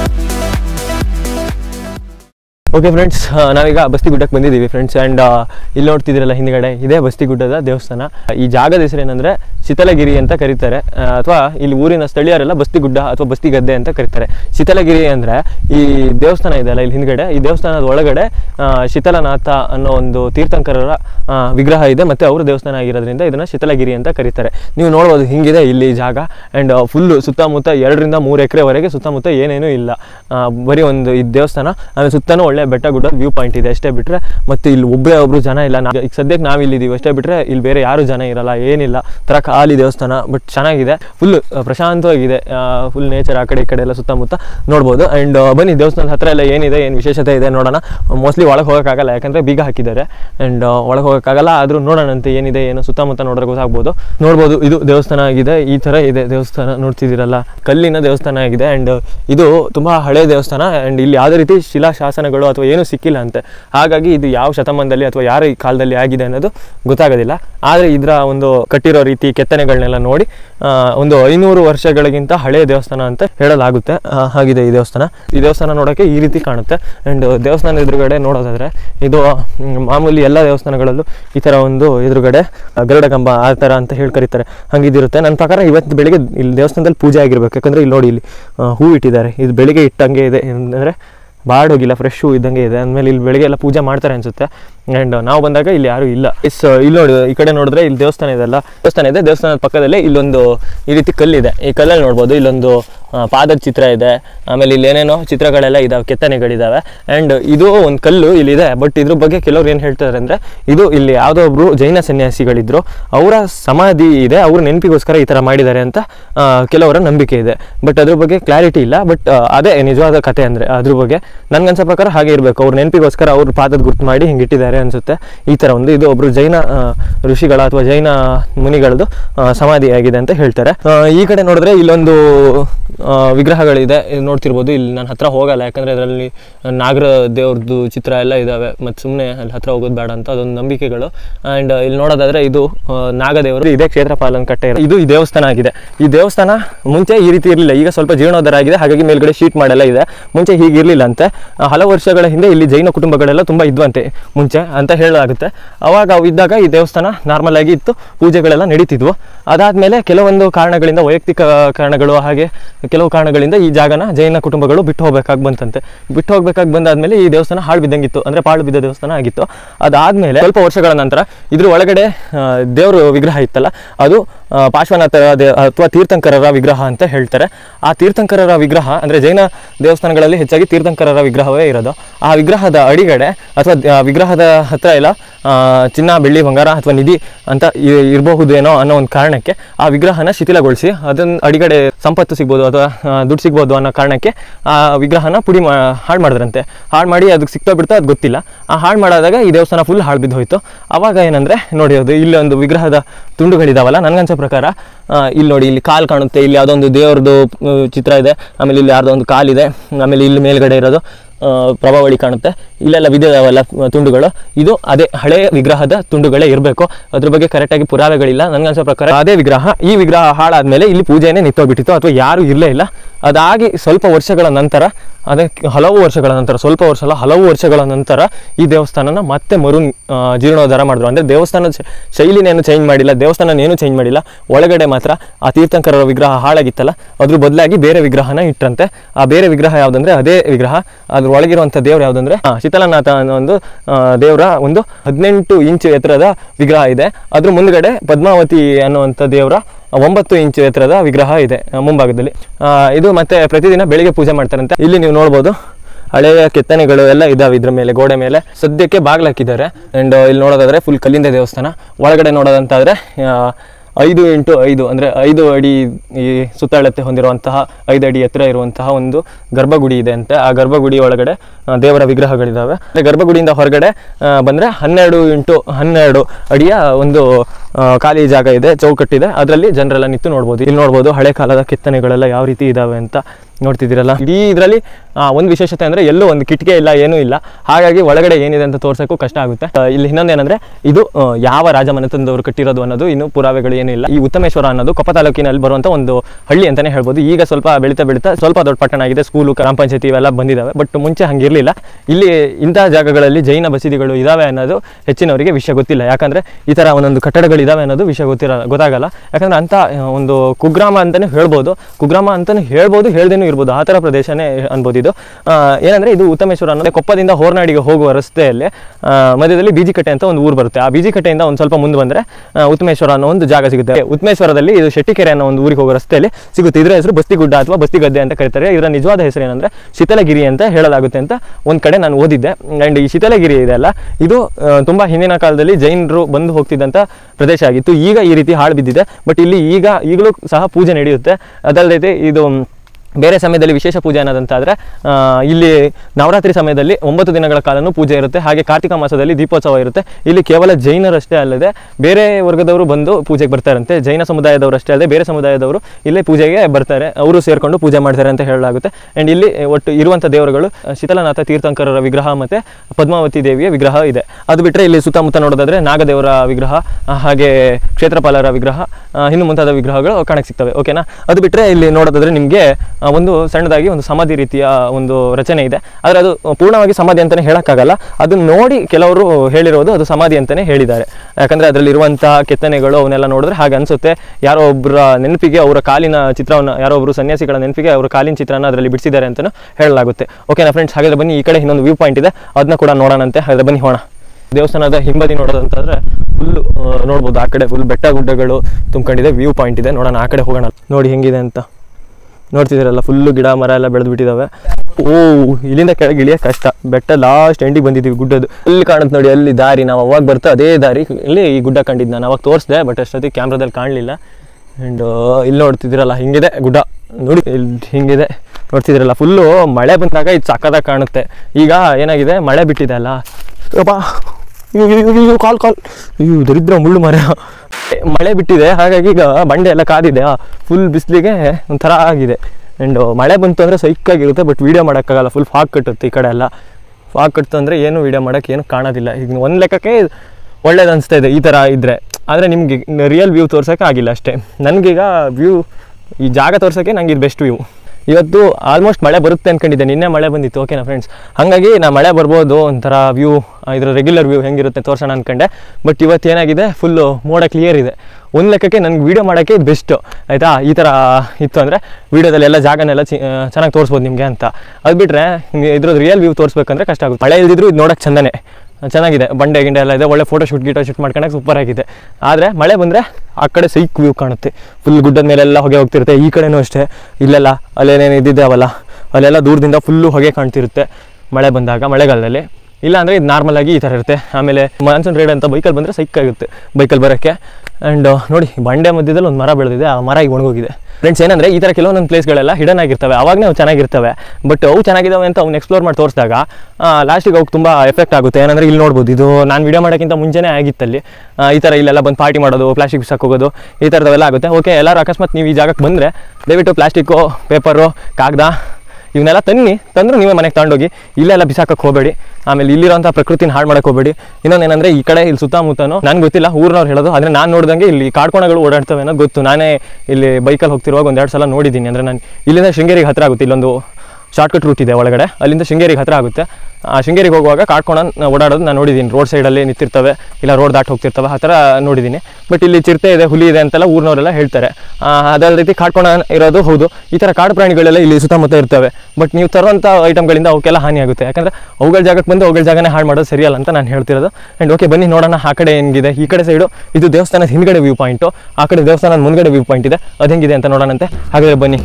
ಓಕೆ ಫ್ರೆಂಡ್ಸ್, ನಾವೀಗ ಬಸ್ತಿಗುಡ್ಡಕ್ಕೆ ಬಂದಿದ್ದೀವಿ ಫ್ರೆಂಡ್ಸ್. ಆ್ಯಂಡ್ ಇಲ್ಲಿ ನೋಡ್ತಿದ್ದೀರಲ್ಲ ಹಿಂದ್ಗಡೆ ಇದೇ ಬಸ್ತಿಗುಡ್ಡದ ದೇವಸ್ಥಾನ. ಈ ಜಾಗದ ಹೆಸರು ಏನಂದರೆ ಶೀತಲಗಿರಿ ಅಂತ ಕರೀತಾರೆ, ಅಥವಾ ಇಲ್ಲಿ ಊರಿನ ಸ್ಥಳೀಯರೆಲ್ಲ ಬಸ್ತಿಗುಡ್ಡ ಅಥವಾ ಬಸ್ತಿಗದ್ದೆ ಅಂತ ಕರೀತಾರೆ. ಶೀತಲಗಿರಿ ಅಂದರೆ ಈ ದೇವಸ್ಥಾನ ಇದೆಯಲ್ಲ ಇಲ್ಲಿ ಹಿಂದ್ಗಡೆ, ಈ ದೇವಸ್ಥಾನದ ಒಳಗಡೆ ಶೀತಲನಾಥ ಅನ್ನೋ ಒಂದು ತೀರ್ಥಂಕರರ ವಿಗ್ರಹ ಇದೆ, ಮತ್ತು ಅವರು ದೇವಸ್ಥಾನ ಆಗಿರೋದ್ರಿಂದ ಇದನ್ನು ಶೀತಲಗಿರಿ ಅಂತ ಕರೀತಾರೆ. ನೀವು ನೋಡ್ಬೋದು ಹಿಂಗಿದೆ ಇಲ್ಲಿ ಜಾಗ. ಆ್ಯಂಡ್ ಫುಲ್ಲು ಸುತ್ತಮುತ್ತ 2 ರಿಂದ 3 ಎಕರೆವರೆಗೆ ಸುತ್ತಮುತ್ತ ಏನೇನೂ ಇಲ್ಲ, ಬರೀ ಒಂದು ಈ ದೇವಸ್ಥಾನ. ಆಮೇಲೆ ಸುತ್ತಲೂ ಒಳ್ಳೆ ಬೆಟ್ಟ ಗುಡ್ಡ ವ್ಯೂ ಪಾಯಿಂಟ್ ಇದೆ ಅಷ್ಟೇ ಬಿಟ್ಟರೆ. ಮತ್ತು ಇಲ್ಲಿ ಒಬ್ಬರು ಜನ ಇಲ್ಲ. ಈಗ ಸದ್ಯಕ್ಕೆ ನಾವು ಇಲ್ಲಿದ್ದೀವಿ ಅಷ್ಟೇ ಬಿಟ್ಟರೆ ಇಲ್ಲಿ ಬೇರೆ ಯಾರು ಜನ ಇರಲ್ಲ, ಏನಿಲ್ಲ. ಥರ ಖಾಲಿ ದೇವಸ್ಥಾನ, ಬಟ್ ಚೆನ್ನಾಗಿದೆ, ಫುಲ್ ಪ್ರಶಾಂತವಾಗಿದೆ. ಫುಲ್ ನೇಚರ್ ಆ ಕಡೆ ಈ ಕಡೆ ಎಲ್ಲ ಸುತ್ತಮುತ್ತ ನೋಡ್ಬೋದು. ಆ್ಯಂಡ್ ಬನ್ನಿ ದೇವಸ್ಥಾನದ ಹತ್ರ ಎಲ್ಲ ಏನಿದೆ, ಏನು ವಿಶೇಷತೆ ಇದೆ ನೋಡೋಣ. ಮೋಸ್ಟ್ಲಿ ಒಳಗೆ ಹೋಗೋಕ್ಕಾಗಲ್ಲ, ಯಾಕಂದರೆ ಬೀಗ ಹಾಕಿದ್ದಾರೆ. ಆ್ಯಂಡ್ ಒಳಗೆ ಹೋಗೋಕ್ಕಾಗಲ್ಲ, ಆದರೂ ನೋಡೋಣಂತೆ ಏನಿದೆ ಏನು ಸುತ್ತಮುತ್ತ ನೋಡ್ರೆ ಗೊತ್ತಾಗ್ಬೋದು. ನೋಡ್ಬೋದು ಇದು ದೇವಸ್ಥಾನ ಆಗಿದೆ, ಈ ಥರ ಇದೆ ದೇವಸ್ಥಾನ. ನೋಡ್ತಿದ್ದೀರಲ್ಲ ಕಲ್ಲಿನ ದೇವಸ್ಥಾನ ಆಗಿದೆ. ಆ್ಯಂಡ್ ಇದು ತುಂಬ ಹಳೆಯ ದೇವಸ್ಥಾನ. ಆ್ಯಂಡ್ ಇಲ್ಲಿ ಯಾವುದೇ ರೀತಿ ಶಿಲಾಶಾಸನಗಳು ಅಥವಾ ಏನೂ ಸಿಕ್ಕಿಲ್ಲ ಅಂತೆ. ಹಾಗಾಗಿ ಇದು ಯಾವ ಶತಮಾನದಲ್ಲಿ ಅಥವಾ ಯಾರ ಈ ಕಾಲದಲ್ಲಿ ಆಗಿದೆ ಅನ್ನೋದು ಗೊತ್ತಾಗೋದಿಲ್ಲ. ಆದರೆ ಇದರ ಒಂದು ಕಟ್ಟಿರೋ ರೀತಿ ಕೆತ್ತನೆಗಳನ್ನೆಲ್ಲ ನೋಡಿ ಒಂದು 500 ವರ್ಷಗಳಿಗಿಂತ ಹಳೆಯ ದೇವಸ್ಥಾನ ಅಂತ ಹೇಳಲಾಗುತ್ತೆ. ಹಾಗಿದೆ ಈ ದೇವಸ್ಥಾನ. ಈ ದೇವಸ್ಥಾನ ನೋಡೋಕ್ಕೆ ಈ ರೀತಿ ಕಾಣುತ್ತೆ. ಆ್ಯಂಡ್ ದೇವಸ್ಥಾನ ಎದುರುಗಡೆ ನೋಡೋದಾದರೆ ಇದು ಮಾಮೂಲಿ ಎಲ್ಲ ದೇವಸ್ಥಾನಗಳಲ್ಲೂ ಈ ಥರ ಒಂದು ಎದುರುಗಡೆ ಗರುಡ ಕಂಬ ಆ ಥರ ಅಂತ ಹೇಳಿ ಕರೀತಾರೆ, ಹಂಗಿದಿರುತ್ತೆ. ನನ್ನ ಪ್ರಕಾರ ಇವತ್ತು ಬೆಳಿಗ್ಗೆ ಇಲ್ಲಿ ದೇವಸ್ಥಾನದಲ್ಲಿ ಪೂಜೆ ಆಗಿರ್ಬೇಕು. ಯಾಕಂದರೆ ಇಲ್ಲಿ ನೋಡಿ ಇಲ್ಲಿ ಹೂ ಇಟ್ಟಿದ್ದಾರೆ, ಇದು ಬೆಳಿಗ್ಗೆ ಇಟ್ಟಂಗೆ ಇದೆ, ಅಂದರೆ ಬಾಡೋಗಿಲ್ಲ, ಫ್ರೆಶ್ ಹೂ ಇದ್ದಂಗೆ ಇದೆ. ಅಂದಮೇಲೆ ಇಲ್ಲಿ ಬೆಳಿಗ್ಗೆ ಎಲ್ಲ ಪೂಜೆ ಮಾಡ್ತಾರೆ ಅನಿಸುತ್ತೆ. ಆ್ಯಂಡ್ ನಾವು ಬಂದಾಗ ಇಲ್ಲಿ ಯಾರೂ ಇಲ್ಲ. ಇಲ್ಲಿ ನೋಡಿ ಈ ಕಡೆ ನೋಡಿದ್ರೆ ಇಲ್ಲಿ ದೇವಸ್ಥಾನ ಇದೆಲ್ಲ, ದೇವಸ್ಥಾನ ಇದೆ. ದೇವಸ್ಥಾನದ ಪಕ್ಕದಲ್ಲಿ ಇಲ್ಲೊಂದು ಈ ರೀತಿ ಕಲ್ಲಿದೆ. ಈ ಕಲ್ಲಲ್ಲಿ ನೋಡ್ಬೋದು ಇಲ್ಲೊಂದು ಪಾದದ ಚಿತ್ರ ಇದೆ. ಆಮೇಲೆ ಇಲ್ಲಿ ಏನೇನೋ ಚಿತ್ರಗಳೆಲ್ಲ ಇದಾವೆ, ಕೆತ್ತನೆಗಳಿದ್ದಾವೆ. ಆ್ಯಂಡ್ ಇದು ಒಂದು ಕಲ್ಲು ಇಲ್ಲಿದೆ. ಬಟ್ ಇದ್ರ ಬಗ್ಗೆ ಕೆಲವ್ರು ಏನು ಹೇಳ್ತಾರೆ ಅಂದರೆ ಇದು ಇಲ್ಲಿ ಯಾವುದೋ ಒಬ್ಬರು ಜೈನ ಸನ್ಯಾಸಿಗಳಿದ್ರು, ಅವರ ಸಮಾಧಿ ಇದೆ, ಅವ್ರ ನೆನಪಿಗೋಸ್ಕರ ಈ ಥರ ಮಾಡಿದ್ದಾರೆ ಅಂತ ಕೆಲವರ ನಂಬಿಕೆ ಇದೆ. ಬಟ್ ಅದ್ರ ಬಗ್ಗೆ ಕ್ಲಾರಿಟಿ ಇಲ್ಲ. ಬಟ್ ಅದೇ ನಿಜವಾದ ಕತೆ ಅಂದರೆ ಅದ್ರ ಬಗ್ಗೆ ನನ್ಗನ್ಸೋ ಪ್ರಕಾರ ಹಾಗೆ ಇರಬೇಕು. ಅವ್ರ ನೆನಪಿಗೋಸ್ಕರ ಅವ್ರ ಪಾದದ ಗುರ್ತು ಮಾಡಿ ಹಿಂಗೆ ಇಟ್ಟಿದ್ದಾರೆ ಅನಿಸುತ್ತೆ. ಈ ಥರ ಒಂದು ಇದು ಒಬ್ಬರು ಜೈನ ಋಷಿಗಳ ಅಥವಾ ಜೈನ ಮುನಿಗಳದ್ದು ಸಮಾಧಿ ಆಗಿದೆ ಅಂತ ಹೇಳ್ತಾರೆ. ಈ ಕಡೆ ನೋಡಿದ್ರೆ ಇಲ್ಲೊಂದು ವಿಗ್ರಹಗಳಿದೆ, ನೋಡ್ತಿರ್ಬೋದು. ಇಲ್ಲಿ ನಾನು ಹತ್ರ ಹೋಗಲ್ಲ, ಯಾಕಂದರೆ ಅದರಲ್ಲಿ ನಾಗರ ದೇವ್ರದ್ದು ಚಿತ್ರ ಎಲ್ಲ ಇದ್ದಾವೆ, ಮತ್ತು ಸುಮ್ಮನೆ ಅಲ್ಲಿ ಹತ್ರ ಹೋಗೋದು ಬೇಡ ಅಂತ ಅದೊಂದು ನಂಬಿಕೆಗಳು. ಆ್ಯಂಡ್ ಇಲ್ಲಿ ನೋಡೋದಾದರೆ ಇದು ನಾಗದೇವರು, ಇದೇ ಕ್ಷೇತ್ರಪಾಲನ ಕಟ್ಟೆ. ಇದು ಈ ದೇವಸ್ಥಾನ ಆಗಿದೆ. ಈ ದೇವಸ್ಥಾನ ಮುಂಚೆ ಈ ರೀತಿ ಇರಲಿಲ್ಲ, ಈಗ ಸ್ವಲ್ಪ ಜೀರ್ಣೋದ್ಧಾರ ಆಗಿದೆ. ಹಾಗಾಗಿ ಮೇಲ್ಗಡೆ ಶೀಟ್ ಮಾಡೆಲ್ಲ ಇದೆ. ಮುಂಚೆ ಹೀಗಿರಲಿಲ್ಲ ಅಂತೆ. ಹಲವು ವರ್ಷಗಳ ಹಿಂದೆ ಇಲ್ಲಿ ಜೈನ ಕುಟುಂಬಗಳೆಲ್ಲ ತುಂಬ ಇದ್ವಂತೆ ಮುಂಚೆ ಅಂತ ಹೇಳಲಾಗುತ್ತೆ. ಅವಾಗ ಅವು ಇದ್ದಾಗ ಈ ದೇವಸ್ಥಾನ ನಾರ್ಮಲ್ ಆಗಿ ಇತ್ತು, ಪೂಜೆಗಳೆಲ್ಲ ನಡೀತಿದ್ವು. ಅದಾದಮೇಲೆ ಕೆಲವೊಂದು ಕಾರಣಗಳಿಂದ, ವೈಯಕ್ತಿಕ ಕಾರಣಗಳು ಹಾಗೆ ಕೆಲವು ಕಾರಣಗಳಿಂದ ಈ ಜಾಗನ ಜೈನ ಕುಟುಂಬಗಳು ಬಿಟ್ಟು ಹೋಗ್ಬೇಕಾಗಿ ಬಂತಂತೆ. ಬಿಟ್ಟು ಹೋಗ್ಬೇಕಾಗಿ ಬಂದಾದ್ಮೇಲೆ ಈ ದೇವಸ್ಥಾನ ಹಾಳು ಬಿದ್ದಂಗಿತ್ತು, ಅಂದರೆ ಪಾಳು ಬಿದ್ದ ದೇವಸ್ಥಾನ ಆಗಿತ್ತು. ಅದಾದಮೇಲೆ ಸ್ವಲ್ಪ ವರ್ಷಗಳ ನಂತರ ಇದ್ರ ಒಳಗಡೆ ದೇವರು ವಿಗ್ರಹ ಇತ್ತಲ್ಲ, ಅದು ಪಾರ್ಶ್ವನಾಥರ ಅಥವಾ ತೀರ್ಥಂಕರರ ವಿಗ್ರಹ ಅಂತ ಹೇಳ್ತಾರೆ. ಆ ತೀರ್ಥಂಕರರ ವಿಗ್ರಹ ಅಂದರೆ ಜೈನ ದೇವಸ್ಥಾನಗಳಲ್ಲಿ ಹೆಚ್ಚಾಗಿ ತೀರ್ಥಂಕರರ ವಿಗ್ರಹವೇ ಇರೋದು. ಆ ವಿಗ್ರಹದ ಅಡಿಗಡೆ ಅಥವಾ ವಿಗ್ರಹದ ಹತ್ರ ಎಲ್ಲ ಚಿನ್ನ, ಬೆಳ್ಳಿ, ಬಂಗಾರ ಅಥವಾ ನಿಧಿ ಅಂತ ಇರಬಹುದೇನೋ ಅನ್ನೋ ಒಂದು ಕಾರಣಕ್ಕೆ ಆ ವಿಗ್ರಹನ ಶಿಥಿಲಗೊಳಿಸಿ ಅದನ್ನ ಅಡಿಗಡೆ ಸಂಪತ್ತು ಸಿಗ್ಬೋದು ಅಥವಾ ದುಡ್ಡು ಸಿಗ್ಬೋದು ಅನ್ನೋ ಕಾರಣಕ್ಕೆ ಆ ವಿಗ್ರಹನ ಹಾಳು ಮಾಡಿದ್ರಂತೆ. ಹಾಳು ಮಾಡಿ ಅದಕ್ಕೆ ಸಿಕ್ತೋ ಬಿಡ್ತೋ ಅದು ಗೊತ್ತಿಲ್ಲ. ಆ ಹಾಳು ಮಾಡಾದಾಗ ಈ ದೇವಸ್ಥಾನ ಫುಲ್ ಹಾಳು ಬಿದ್ದು ಹೋಯ್ತು. ಆವಾಗ ಏನಂದರೆ ನೋಡಿ, ಅದು ಇಲ್ಲಿ ಒಂದು ವಿಗ್ರಹದ ತುಂಡುಗಳಿದಾವಲ್ಲ, ನನಗನ್ಸೋ ಪ್ರಕಾರ ಇಲ್ಲಿ ನೋಡಿ, ಇಲ್ಲಿ ಕಾಲು ಕಾಣುತ್ತೆ, ಇಲ್ಲಿ ಯಾವುದೋ ಒಂದು ದೇವ್ರದ್ದು ಚಿತ್ರ ಇದೆ, ಆಮೇಲೆ ಇಲ್ಲಿ ಯಾರ್ದೋ ಒಂದು ಕಾಲಿದೆ, ಆಮೇಲೆ ಇಲ್ಲಿ ಮೇಲ್ಗಡೆ ಇರೋದು ಪ್ರಭಾವಳಿ ಕಾಣುತ್ತೆ, ಇಲ್ಲೆಲ್ಲ ವಿಧವಲ್ಲ ತುಂಡುಗಳು. ಇದು ಅದೇ ಹಳೆಯ ವಿಗ್ರಹದ ತುಂಡುಗಳೇ ಇರಬೇಕು. ಅದ್ರ ಬಗ್ಗೆ ಕರೆಕ್ಟಾಗಿ ಪುರಾವೆಗಳಿಲ್ಲ. ನನಗನ್ಸೋ ಪ್ರಕಾರ ಅದೇ ವಿಗ್ರಹ. ಈ ವಿಗ್ರಹ ಹಾಳಾದ್ಮೇಲೆ ಇಲ್ಲಿ ಪೂಜೆನೇ ನಿಂತೋಗ್ಬಿಟ್ಟಿತ್ತು ಅಥವಾ ಯಾರೂ ಇರಲೇ ಇಲ್ಲ. ಅದಾಗಿ ಸ್ವಲ್ಪ ವರ್ಷಗಳ ನಂತರ, ಅದಕ್ಕೆ ಹಲವು ವರ್ಷಗಳ ನಂತರ ಈ ದೇವಸ್ಥಾನನ ಮತ್ತೆ ಜೀರ್ಣೋದ್ಧಾರ ಮಾಡಿದ್ರು. ಅಂದರೆ ದೇವಸ್ಥಾನದ ಶೈಲಿನೇನು ಚೇಂಜ್ ಮಾಡಿಲ್ಲ, ದೇವಸ್ಥಾನನೇನು ಚೇಂಜ್ ಮಾಡಿಲ್ಲ. ಒಳಗಡೆ ಮಾತ್ರ ಆ ತೀರ್ಥಂಕರರ ವಿಗ್ರಹ ಹಾಳಾಗಿತ್ತಲ್ಲ, ಅದ್ರ ಬದಲಾಗಿ ಬೇರೆ ವಿಗ್ರಹನ ಇಟ್ಟರಂತೆ. ಆ ಬೇರೆ ವಿಗ್ರಹ ಯಾವುದಂದ್ರೆ ಅದೇ ವಿಗ್ರಹ. ಅದ್ರ ಒಳಗಿರುವಂಥ ದೇವ್ರು ಯಾವುದಂದ್ರೆ ಶೀತಲನಾಥ ಅನ್ನೋ ಒಂದು ದೇವರ ಒಂದು 18 ಇಂಚು ಎತ್ತರದ ವಿಗ್ರಹ ಇದೆ. ಅದ್ರ ಮುಂದ್ಗಡೆ ಪದ್ಮಾವತಿ ಅನ್ನುವಂಥ ದೇವರ 9 ಇಂಚು ಎತ್ತರದ ವಿಗ್ರಹ ಇದೆ ಮುಂಭಾಗದಲ್ಲಿ. ಇದು ಮತ್ತೆ ಪ್ರತಿದಿನ ಬೆಳಿಗ್ಗೆ ಪೂಜೆ ಮಾಡ್ತಾರಂತೆ. ಇಲ್ಲಿ ನೀವು ನೋಡ್ಬೋದು ಹಳೆಯ ಕೆತ್ತನೆಗಳು ಎಲ್ಲ ಇದಾವೆ ಇದ್ರ ಮೇಲೆ, ಗೋಡೆ ಮೇಲೆ. ಸದ್ಯಕ್ಕೆ ಬಾಗ್ಲಾಕಿದ್ದಾರೆ. ಆ್ಯಂಡ್ ಇಲ್ಲಿ ನೋಡೋದಾದ್ರೆ ಫುಲ್ ಕಲ್ಲಿಂದ ದೇವಸ್ಥಾನ. ಒಳಗಡೆ ನೋಡೋದಂತಾದರೆ 5x5 ಅಂದರೆ 5 ಅಡಿ ಈ ಸುತ್ತಳತೆ ಹೊಂದಿರುವಂತಹ 5 ಅಡಿ ಎತ್ತರ ಇರುವಂತಹ ಒಂದು ಗರ್ಭಗುಡಿ ಇದೆ ಅಂತೆ. ಆ ಗರ್ಭಗುಡಿ ಒಳಗಡೆ ದೇವರ ವಿಗ್ರಹಗಳಿದ್ದಾವೆ. ಗರ್ಭಗುಡಿಯಿಂದ ಹೊರಗಡೆ ಬಂದರೆ 12x12 ಅಡಿಯ ಒಂದು ಖಾಲಿ ಜಾಗ ಇದೆ, ಚೌಕಟ್ಟಿದೆ. ಅದರಲ್ಲಿ ಜನರೆಲ್ಲ ನಿಂತು ನೋಡ್ಬೋದು. ಇಲ್ಲಿ ನೋಡ್ಬೋದು ಹಳೆ ಕಾಲದ ಕೆತ್ತನೆಗಳೆಲ್ಲ ಯಾವ ರೀತಿ ಇದಾವೆ ಅಂತ ನೋಡ್ತಿದ್ದೀರಲ್ಲ. ಇಡೀ ಇದರಲ್ಲಿ ಒಂದು ವಿಶೇಷತೆ ಅಂದರೆ ಎಲ್ಲೂ ಒಂದು ಕಿಟಕಿ ಇಲ್ಲ, ಏನೂ ಇಲ್ಲ. ಹಾಗಾಗಿ ಒಳಗಡೆ ಏನಿದೆ ಅಂತ ತೋರ್ಸೋಕ್ಕೂ ಕಷ್ಟ ಆಗುತ್ತೆ. ಇಲ್ಲಿ ಇನ್ನೊಂದೇನೆಂದರೆ ಇದು ಯಾವ ರಾಜಮನೆತನದವರು ಕಟ್ಟಿರೋದು ಅನ್ನೋದು ಇನ್ನೂ ಪುರಾವೆಗಳು ಏನೂ ಇಲ್ಲ. ಈ ಉತ್ತಮೇಶ್ವರ ಅನ್ನೋದು ಕೊಪ್ಪ ತಾಲೂಕಿನಲ್ಲಿ ಬರುವಂಥ ಒಂದು ಹಳ್ಳಿ ಅಂತಲೇ ಹೇಳ್ಬೋದು. ಈಗ ಸ್ವಲ್ಪ ಬೆಳೀತಾ ಸ್ವಲ್ಪ ದೊಡ್ಡ ಪಟ್ಟಣ ಆಗಿದೆ, ಸ್ಕೂಲು, ಗ್ರಾಮ ಪಂಚಾಯತಿ ಇವೆಲ್ಲ ಬಂದಿದ್ದಾವೆ. ಬಟ್ ಮುಂಚೆ ಹಂಗಿರಲಿಲ್ಲ. ಇಲ್ಲಿ ಇಂಥ ಜಾಗಗಳಲ್ಲಿ ಜೈನ ಬಸದಿಗಳು ಇದಾವೆ ಅನ್ನೋದು ಹೆಚ್ಚಿನವರಿಗೆ ವಿಷಯ ಗೊತ್ತಿಲ್ಲ. ಯಾಕಂದರೆ ಈ ಥರ ಒಂದೊಂದು ಕಟ್ಟಡಗಳಿದಾವೆ ಅನ್ನೋದು ವಿಷಯ ಗೊತ್ತಾಗಲ್ಲ. ಯಾಕಂದರೆ ಅಂಥ ಒಂದು ಕುಗ್ರಾಮ ಅಂತಲೇ ಹೇಳ್ಬೋದು, ಹೇಳ್ದೇನೂ ಇರ್ಬೋದು, ಆ ಥರ ಪ್ರದೇಶನೇ ಅನ್ಬೋದು ಇದು. ಏನಂದರೆ ಇದು ಉತ್ತಮೇಶ್ವರ ಅನ್ನೋದು ಕೊಪ್ಪದಿಂದ ಹೋರ್ನಾಡಿಗೆ ಹೋಗುವ ರಸ್ತೆಯಲ್ಲಿ ಮಧ್ಯದಲ್ಲಿ ಬೀಜಿಕಟ್ಟೆ ಅಂತ ಒಂದು ಊರು ಬರುತ್ತೆ. ಆ ಬೀಜಿಕಟ್ಟೆಯಿಂದ ಒಂದು ಸ್ವಲ್ಪ ಮುಂದೆ ಬಂದರೆ ಉತ್ತಮೇಶ್ವರ ಅನ್ನೋ ಒಂದು ಜಾಗ ಸಿಗುತ್ತೆ. ಉತ್ತಮೇಶ್ವರದಲ್ಲಿ ಇದು ಶೆಟ್ಟಿಕೆರೆ ಅನ್ನೋ ಒಂದು ಊರಿಗೆ ಹೋಗೋ ರಸ್ತೆಯಲ್ಲಿ ಸಿಗುತ್ತೆ. ಇದರ ಹೆಸರು ಬಸ್ತಿಗುಡ್ಡ ಅಥವಾ ಬಸ್ತಿಗದ್ದೆ ಅಂತ ಕರೀತಾರೆ. ಇದರ ನಿಜವಾದ ಹೆಸರು ಏನಂದರೆ ಶಿಥಲಗಿರಿ ಅಂತ ಹೇಳಲಾಗುತ್ತೆ ಅಂತ ಒಂದು ಕಡೆ ನಾನು ಓದಿದ್ದೆ. ಆ್ಯಂಡ್ ಈ ಶಿಥಲಗಿರಿ ಇದೆಯಲ್ಲ, ಇದು ತುಂಬ ಹಿಂದಿನ ಕಾಲದಲ್ಲಿ ಜೈನರು ಬಂದು ಹೋಗ್ತಿದ್ದಂಥ ಪ್ರದೇಶ ಆಗಿತ್ತು. ಈಗ ಈ ರೀತಿ ಹಾಳು ಬಿದ್ದಿದೆ. ಬಟ್ ಇಲ್ಲಿ ಈಗಲೂ ಸಹ ಪೂಜೆ ನಡೆಯುತ್ತೆ. ಅದಲ್ಲದೆ ಇದು ಬೇರೆ ಸಮಯದಲ್ಲಿ ವಿಶೇಷ ಪೂಜೆ ಅನ್ನೋದಂತಾದರೆ ಇಲ್ಲಿ ನವರಾತ್ರಿ ಸಮಯದಲ್ಲಿ 9 ದಿನಗಳ ಕಾಲನೂ ಪೂಜೆ ಇರುತ್ತೆ. ಹಾಗೆ ಕಾರ್ತಿಕ ಮಾಸದಲ್ಲಿ ದೀಪೋತ್ಸವ ಇರುತ್ತೆ. ಇಲ್ಲಿ ಕೇವಲ ಜೈನರಷ್ಟೇ ಅಲ್ಲದೆ ಬೇರೆ ವರ್ಗದವರು ಬಂದು ಪೂಜೆಗೆ ಬರ್ತಾರಂತೆ. ಜೈನ ಸಮುದಾಯದವರು ಅಷ್ಟೇ ಅಲ್ಲದೆ ಬೇರೆ ಸಮುದಾಯದವರು ಇಲ್ಲೇ ಪೂಜೆಗೆ ಬರ್ತಾರೆ, ಅವರು ಸೇರಿಕೊಂಡು ಪೂಜೆ ಮಾಡ್ತಾರೆ ಅಂತ ಹೇಳಲಾಗುತ್ತೆ. ಆ್ಯಂಡ್ ಇಲ್ಲಿ ಒಟ್ಟು ಇರುವಂಥ ದೇವರುಗಳು ಶೀತಲನಾಥ ತೀರ್ಥಂಕರರ ವಿಗ್ರಹ ಮತ್ತು ಪದ್ಮಾವತಿ ದೇವಿಯ ವಿಗ್ರಹ ಇದೆ. ಅದು ಬಿಟ್ಟರೆ ಇಲ್ಲಿ ಸುತ್ತಮುತ್ತ ನೋಡೋದಾದರೆ ನಾಗದೇವರ ವಿಗ್ರಹ, ಹಾಗೆ ಕ್ಷೇತ್ರಪಾಲರ ವಿಗ್ರಹ, ಇನ್ನು ಮುಂತಾದ ವಿಗ್ರಹಗಳು ಕಾಣಕ್ಕೆ ಸಿಗ್ತವೆ. ಓಕೆನಾ. ಅದು ಬಿಟ್ಟರೆ ಇಲ್ಲಿ ನೋಡೋದಾದರೆ ನಿಮಗೆ ಒಂದು ಸಣ್ಣದಾಗಿ ಒಂದು ಸಮಾಧಿ ರೀತಿಯ ಒಂದು ರಚನೆ ಇದೆ. ಆದರೆ ಅದು ಪೂರ್ಣವಾಗಿ ಸಮಾಧಿ ಅಂತಲೇ ಹೇಳೋಕ್ಕಾಗಲ್ಲ. ಅದನ್ನು ನೋಡಿ ಕೆಲವರು ಹೇಳಿರೋದು ಅದು ಸಮಾಧಿ ಅಂತಲೇ ಹೇಳಿದ್ದಾರೆ. ಯಾಕಂದರೆ ಅದರಲ್ಲಿರುವಂತಹ ಕೆತ್ತನೆಗಳು ಅವನ್ನೆಲ್ಲ ನೋಡಿದ್ರೆ ಹಾಗೆ ಅನಿಸುತ್ತೆ. ಯಾರೋ ಒಬ್ಬರ ನೆನಪಿಗೆ ಅವರ ಕಾಲಿನ ಚಿತ್ರವನ್ನು, ಯಾರೋ ಒಬ್ಬರು ಸನ್ಯಾಸಿಗಳ ನೆನಪಿಗೆ ಅವರ ಕಾಲಿನ ಚಿತ್ರನ ಅದರಲ್ಲಿ ಬಿಡಿಸಿದ್ದಾರೆ ಅಂತಲೂ ಹೇಳಲಾಗುತ್ತೆ. ಓಕೆನಾ ಫ್ರೆಂಡ್ಸ್. ಹಾಗಾದರೆ ಬನ್ನಿ, ಈ ಕಡೆ ಇನ್ನೊಂದು ವ್ಯೂ ಪಾಯಿಂಟ್ ಇದೆ, ಅದನ್ನ ಕೂಡ ನೋಡೋಣಂತೆ. ಹಾಗಾದರೆ ಬನ್ನಿ ಹೋಣ. ದೇವಸ್ಥಾನದ ಹಿಂಬದಿ ನೋಡೋದಂತಾದರೆ ಫುಲ್ಲು ನೋಡ್ಬೋದು. ಆ ಕಡೆ ಫುಲ್ ಬೆಟ್ಟ ಗುಡ್ಡಗಳು ತುಂಬ್ಕೊಂಡಿದೆ, ವ್ಯೂ ಪಾಯಿಂಟ್ ಇದೆ. ನೋಡೋಣ, ಆ ಕಡೆ ಹೋಗೋಣ. ನೋಡಿ ಹೆಂಗಿದೆ ಅಂತ ನೋಡ್ತಿದ್ದೀರಲ್ಲ, ಫುಲ್ಲು ಗಿಡ ಮರ ಎಲ್ಲ ಬೆಳೆದು ಬಿಟ್ಟಿದ್ದಾವೆ. ಇಲ್ಲಿಂದ ಕೆಳಗೆ ಇಳಿಯೋಕೆ ಕಷ್ಟ. ಬೆಟ್ಟ ಲಾಸ್ಟ್ ಎಂಡಿಗೆ ಬಂದಿದ್ದೀವಿ. ಗುಡ್ಡದು ಅಲ್ಲಿ ಕಾಣುತ್ತೆ ನೋಡಿ, ಅಲ್ಲಿ ದಾರಿ. ನಾವು ಅವಾಗ ಬರ್ತಾ ಅದೇ ದಾರಿ ಇಲ್ಲಿ ಈ ಗುಡ್ಡ ಕಂಡಿದ್ದು. ನಾನು ಅವಾಗ ತೋರಿಸಿದೆ, ಬಟ್ ಅಷ್ಟೊತ್ತಿಗೆ ಕ್ಯಾಮ್ರಾದಲ್ಲಿ ಕಾಣಲಿಲ್ಲ. ಆ್ಯಂಡ್ ಇಲ್ಲಿ ನೋಡ್ತಿದ್ದೀರಲ್ಲ, ಹಿಂಗಿದೆ ಗುಡ್ಡ ನೋಡಿ, ಇಲ್ಲಿ ಹಿಂಗಿದೆ ನೋಡ್ತಿದ್ದೀರಲ್ಲ. ಫುಲ್ಲು ಮಳೆ ಬಂದಾಗ ಇದು ಸಕ್ಕದಾಗಿ ಕಾಣುತ್ತೆ. ಈಗ ಏನಾಗಿದೆ, ಮಳೆ ಬಿಟ್ಟಿದೆ ಅಲ್ಲ, ಕಾಲ್ ದರಿದ್ರ ಮುಳ್ಳು ಮರ, ಮಳೆ ಬಿಟ್ಟಿದೆ. ಹಾಗಾಗಿ ಈಗ ಬಂಡೆ ಎಲ್ಲ ಕಾದಿದೆ, ಫುಲ್ ಬಿಸಿಲಿಗೆ ಒಂಥರ ಆಗಿದೆ. ಆ್ಯಂಡ್ ಮಳೆ ಬಂತು ಅಂದರೆ ಸೈಕಾಗಿರುತ್ತೆ, ಬಟ್ ವೀಡಿಯೋ ಮಾಡೋಕ್ಕಾಗಲ್ಲ. ಫುಲ್ ಫಾಗ್ ಕಟ್ಟುತ್ತೆ ಈ ಕಡೆ ಎಲ್ಲ. ಫಾಗ್ ಕಟ್ತು ಅಂದರೆ ಏನು ವೀಡಿಯೋ ಮಾಡೋಕ್ಕೆ ಏನು ಕಾಣೋದಿಲ್ಲ. ಈಗ ಒಂದು ಲೆಕ್ಕಕ್ಕೆ ಒಳ್ಳೇದು ಅನಿಸ್ತಾ ಇದೆ ಈ ಥರ ಇದ್ದರೆ. ಆದರೆ ನಿಮಗೆ ರಿಯಲ್ ವ್ಯೂ ತೋರ್ಸೋಕ್ಕೆ ಆಗಿಲ್ಲ ಅಷ್ಟೇ. ನನಗೀಗ ವ್ಯೂ, ಈ ಜಾಗ ತೋರ್ಸೋಕ್ಕೆ ನಂಗೆ ಇದು ಬೆಸ್ಟ್ ವ್ಯೂ. ಇವತ್ತು ಆಲ್ಮೋಸ್ಟ್ ಮಳೆ ಬರುತ್ತೆ ಅಂದ್ಕೊಂಡಿದ್ದೆ, ನಿನ್ನೆ ಮಳೆ ಬಂದಿತ್ತು. ಓಕೆನಾ ಫ್ರೆಂಡ್ಸ್. ಹಾಗಾಗಿ ನಾ ಮಳೆ ಬರ್ಬೋದು, ಒಂಥರ ವ್ಯೂ, ಇದರ ರೆಗ್ಯುಲರ್ ವ್ಯೂ ಹೆಂಗಿರುತ್ತೆ ತೋರ್ಸೋಣ ಅಂದ್ಕೊಂಡೆ. ಬಟ್ ಇವತ್ತು ಏನಾಗಿದೆ, ಫುಲ್ಲು ಮೋಡ ಕ್ಲಿಯರ್ ಇದೆ. ಒಂದು ಲೆಕ್ಕಕ್ಕೆ ನನಗೆ ವೀಡಿಯೋ ಮಾಡೋಕ್ಕೆ ಇದು ಬೆಸ್ಟು, ಆಯಿತಾ. ಈ ಥರ ಇತ್ತು ಅಂದರೆ ವೀಡಿಯೋದಲ್ಲಿ ಎಲ್ಲ ಜಾಗನೆಲ್ಲ ಚೆನ್ನಾಗಿ ತೋರಿಸ್ಬೋದು ನಿಮಗೆ ಅಂತ. ಅದು ಬಿಟ್ಟರೆ ಇದ್ರದ್ದು ರಿಯಲ್ ವ್ಯೂ ತೋರಿಸ್ಬೇಕಂದ್ರೆ ಕಷ್ಟ ಆಗುತ್ತೆ. ಮಳೆ ಇಲ್ದಿದ್ರು ಇದು ನೋಡೋಕ್ಕೆ ಚಂದನೇ. ಚೆನ್ನಾಗಿದೆ, ಬಂಡೆ ಗಿಂಡೆ ಎಲ್ಲ ಇದೆ, ಒಳ್ಳೆ ಫೋಟೋ ಶೂಟ್ ಮಾಡ್ಕೊಂಡಾಗ ಸೂಪರ್ ಆಗಿದೆ. ಆದರೆ ಮಳೆ ಬಂದರೆ ಆ ಕಡೆ ಸೈಕ್ ವ್ಯೂ ಕಾಣುತ್ತೆ, ಫುಲ್ ಗುಡ್ಡದ ಮೇಲೆಲ್ಲ ಹೊಗೆ ಹೋಗ್ತಿರುತ್ತೆ. ಈ ಕಡೆನೂ ಅಷ್ಟೇ, ಇಲ್ಲೆಲ್ಲ ಅಲ್ಲೇನೇನು ಇದ್ದಿದ್ದಾವಲ್ಲ ಅಲ್ಲೆಲ್ಲ ದೂರದಿಂದ ಫುಲ್ಲು ಹೊಗೆ ಕಾಣ್ತಿರುತ್ತೆ ಮಳೆ ಬಂದಾಗ, ಮಳೆಗಾಲದಲ್ಲಿ. ಇಲ್ಲ ಅಂದರೆ ಇದು ನಾರ್ಮಲಾಗಿ ಈ ಥರ ಇರುತ್ತೆ. ಆಮೇಲೆ ಮಾನ್ಸೂನ್ ರೈಡ್ ಅಂತ ಬೈಕಲ್ಲಿ ಬಂದರೆ ಸೈಕಾಗುತ್ತೆ ಬೈಕಲ್ಲಿ ಬರೋಕ್ಕೆ. ಆ್ಯಂಡ್ ನೋಡಿ ಬಂಡೆ ಮಧ್ಯದಲ್ಲಿ ಒಂದು ಮರ ಬೆಳೆದಿದೆ, ಆ ಮರ ಈಗ ಒಣಗೋಗಿದೆ. ಫ್ರೆಂಡ್ಸ್ ಏನಂದರೆ ಈ ಥರ ಕೆಲವೊಂದೊಂದು ಪ್ಲೇಸ್ಗಳೆಲ್ಲ ಹಿಡನ್ ಆಗಿರ್ತವೆ, ಆವಾಗಲೇ ಅವು ಚೆನ್ನಾಗಿರ್ತವೆ. ಬಟ್ ಅವು ಚೆನ್ನಾಗಿದ್ದಾವೆ ಅಂತ ಅವ್ನು ಎಕ್ಸ್ಪ್ಲೋರ್ ಮಾಡಿ ತೋರಿಸಿದಾಗ ಲಾಸ್ಟಿಗೆ ಅವ್ಕೆ ತುಂಬ ಎಫೆಕ್ಟ್ ಆಗುತ್ತೆ. ಏನಂದರೆ ಇಲ್ಲಿ ನೋಡ್ಬೋದು, ಇದು ನಾನು ವೀಡಿಯೋ ಮಾಡೋಕ್ಕಿಂತ ಮುಂಚೆನೇ ಆಗಿತ್ತಲ್ಲಿ ಈ ಥರ ಇಲ್ಲೆಲ್ಲ ಬಂದು ಪಾರ್ಟಿ ಮಾಡೋದು, ಪ್ಲಾಸ್ಟಿಕ್ ಬಿಸಾಕ್ ಹೋಗೋದು, ಈ ಥರದವೆಲ್ಲ ಆಗುತ್ತೆ. ಓಕೆ, ಎಲ್ಲರೂ ಅಕಸ್ಮಾತ್ ನೀವು ಈ ಜಾಗಕ್ಕೆ ಬಂದರೆ ದಯವಿಟ್ಟು ಪ್ಲಾಸ್ಟಿಕ್ಕು, ಪೇಪರು, ಕಾಗದ ಇವನ್ನೆಲ್ಲ ತಂದರೂ ನೀವೇ ಮನೆಗೆ ತಗೊಂಡೋಗಿ, ಇಲ್ಲೆಲ್ಲ ಬಿಸಾಕಕ್ಕೆ ಹೋಗಬೇಡಿ. ಆಮೇಲೆ ಇಲ್ಲಿರೋಂಥ ಪ್ರಕೃತಿನ ಹಾಳು ಮಾಡೋಕ್ಕೆ ಹೋಗಬೇಡಿ. ಇನ್ನೊಂದೇನೆಂದರೆ ಈ ಕಡೆ ಇಲ್ಲಿ ಸುತ್ತಮುತ್ತನೂ ನನಗೆ ಗೊತ್ತಿಲ್ಲ, ಊರಿನವ್ರು ಹೇಳೋದು, ಆದರೆ ನಾನು ನೋಡಿದಂಗೆ ಇಲ್ಲಿ ಕಾಡ್ಕೋಣಗಳು ಓಡಾಡ್ತವೆ ಅನ್ನೋದು ಗೊತ್ತು. ನಾನೇ ಇಲ್ಲಿ ಬೈಕಲ್ಲಿ ಹೋಗ್ತಿರುವಾಗ 1-2 ಸಲ ನೋಡಿದ್ದೀನಿ. ಅಂದರೆ ನಾನು ಇಲ್ಲಿಂದ ಶೃಂಗೇರಿಗೆ ಹತ್ತಿರ ಆಗುತ್ತೆ, ಇಲ್ಲೊಂದು ಶಾರ್ಟ್ಕಟ್ ರೂಟ್ ಇದೆ ಒಳಗಡೆ, ಅಲ್ಲಿಂದ ಶೃಂಗೇರಿಗೆ ಹತ್ತಿರ ಆಗುತ್ತೆ. ಆ ಶೃಂಗೇರಿಗೆ ಹೋಗುವಾಗ ಕಾಡ್ಕೋಣ ಓಡಾಡೋದು ನಾನು ನೋಡಿದ್ದೀನಿ, ರೋಡ್ ಸೈಡಲ್ಲಿ ನಿಂತಿರ್ತವೆ, ಇಲ್ಲ ರೋಡ್ ದಾಟಿ ಹೋಗ್ತಿರ್ತವೆ, ಆ ಥರ ನೋಡಿದ್ದೀನಿ. ಬಟ್ ಇಲ್ಲಿ ಚಿರತೆ ಇದೆ, ಹುಲಿ ಇದೆ ಅಂತೆಲ್ಲ ಊರಿನವರೆಲ್ಲ ಹೇಳ್ತಾರೆ. ಅದೇ ರೀತಿ ಕಾಡ್ಕೋಣ ಇರೋದು ಹೌದು. ಈ ಥರ ಕಾಡು ಪ್ರಾಣಿಗಳೆಲ್ಲ ಇಲ್ಲಿ ಸುತ್ತಮುತ್ತ ಇರ್ತವೆ. ಬಟ್ ನೀವು ತರುವಂಥ ಐಟಮ್ಗಳಿಂದ ಅವಕ್ಕೆಲ್ಲ ಹಾನಿ ಆಗುತ್ತೆ, ಯಾಕಂದರೆ ಅವುಗಳ ಜಾಗಕ್ಕೆ ಬಂದು ಅವುಗಳ ಜಾಗನೇ ಹಾಳು ಮಾಡೋದು ಸರಿಯಲ್ಲ ಅಂತ ನಾನು ಹೇಳ್ತಿರೋದು. ಆ್ಯಂಡ್ ಓಕೆ, ಬನ್ನಿ ನೋಡೋಣ ಆ ಕಡೆ ಹೆಂಗಿದೆ. ಈ ಕಡೆ ಸೈಡು ಇದು ದೇವಸ್ಥಾನದ ಹಿಂದ್ಗಡೆ ವ್ಯೂ ಪಾಯಿಂಟು, ಆ ಕಡೆ ದೇವಸ್ಥಾನದ ಮುಂದ್ಗಡೆ ವ್ಯೂ ಪಾಯಿಂಟ್ ಇದೆ, ಅದು ಹೆಂಗಿದೆ ಅಂತ ನೋಡೋಣಂತೆ. ಹಾಗಾದರೆ ಬನ್ನಿ.